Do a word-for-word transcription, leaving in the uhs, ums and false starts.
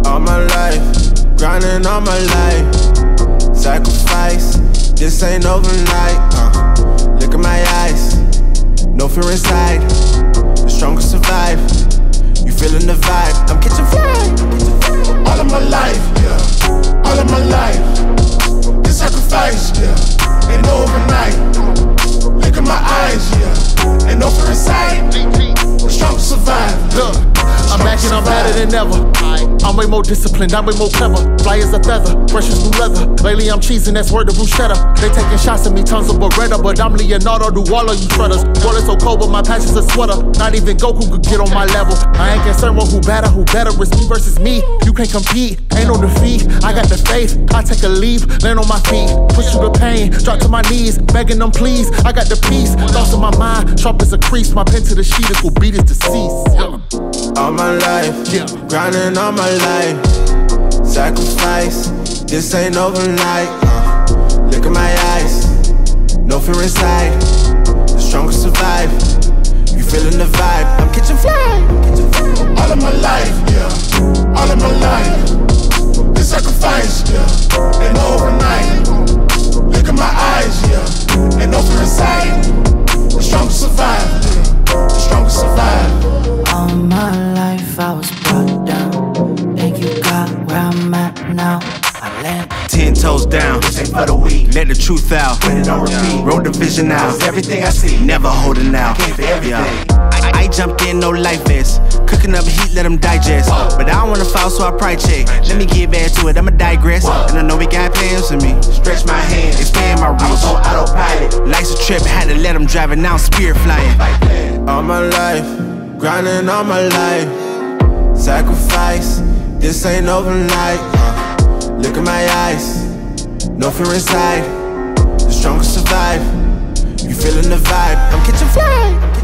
All my life, grinding all my life. Sacrifice, this ain't overnight. uh. Look at my eyes, no fear inside. The strongest survive. You feeling the vibe? I'm catching flight. All of my life, yeah. All of my life. This sacrifice, yeah. Ain't no overnight. Look at my eyes, yeah. Ain't no fear inside. The strongest survive. Look, I'm back and I'm better than ever. I'm way more disciplined, I'm way more clever. Fly as a feather, fresh as new leather. Lately I'm cheesing, that's word of bruschetta. They taking shots at me, tons of Beretta, but I'm Leonardo, do all of you shredders. Water so cold, but my passion's a sweater. Not even Goku could get on my level. I ain't concerned with who better, who better. It's me versus me. You can't compete, ain't no defeat. I got the faith, I take a leap, land on my feet. Push through the pain, drop to my knees, begging them please. I got the peace, thoughts in my mind, sharp as a crease. My pen to the sheet, it will beat it deceased. Yeah. All my life, Yeah. grinding all my life. Sacrifice, this ain't overnight. uh. Look at my eyes, no fear inside. The strongest survive. You feeling the vibe? I'm catching flight. All of my life, yeah. All of my life. This sacrifice, yeah. Ain't no overnight. Look at my eyes, yeah. Ain't no fear inside. The strongest survive. Yeah. The strongest survive. All my life I was brought down. Think you got where I'm at now. I land Ten toes down, This ain't for the weak. let the truth out. Put it on repeat. Wrote the vision out, It's everything I see. never holding out. Came for everything. I, I jumped in, no life vest. Cooking up heat, let them digest. But I don't wanna fall, so I price check. Let me get back to it, I'ma digress. And I know we got plans for me. Stretch my hands. Expand my I was on reach. autopilot. Life's a trip, had to let them drive it, now I'm spirit flying. Like plan. All my life, grinding all my life. Sacrifice, this ain't overnight. uh. Look at my eyes, no fear inside. The strongest survive. You feeling the vibe? I'm catching flight.